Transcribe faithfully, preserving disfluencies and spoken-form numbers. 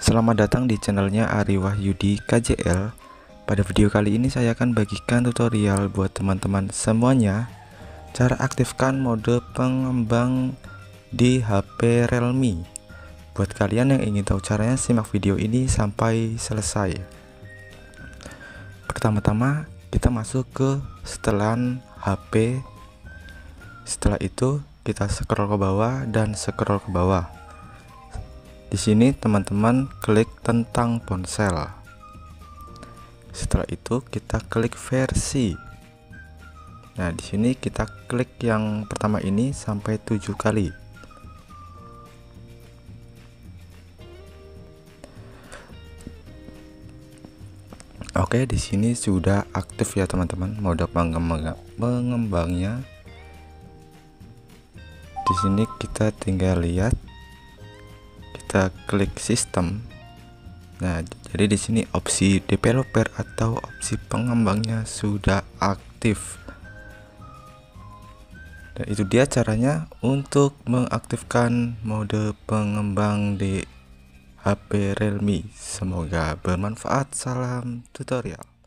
Selamat datang di channelnya Ari Wahyudi K J L. Pada video kali ini saya akan bagikan tutorial buat teman-teman semuanya, cara aktifkan mode pengembang di H P Realme. Buat kalian yang ingin tahu caranya, simak video ini sampai selesai. Pertama-tama kita masuk ke setelan H P. Setelah itu kita scroll ke bawah dan scroll ke bawah. Di sini teman-teman klik tentang ponsel. Setelah itu kita klik versi. Nah, di sini kita klik yang pertama ini sampai tujuh kali. Oke, di sini sudah aktif ya teman-teman mode pengembang pengembangnya. Di sini kita tinggal lihat, kita klik sistem. Nah, jadi di sini opsi developer atau opsi pengembangnya sudah aktif. Dan itu dia caranya untuk mengaktifkan mode pengembang di H P Realme. Semoga bermanfaat. Salam tutorial.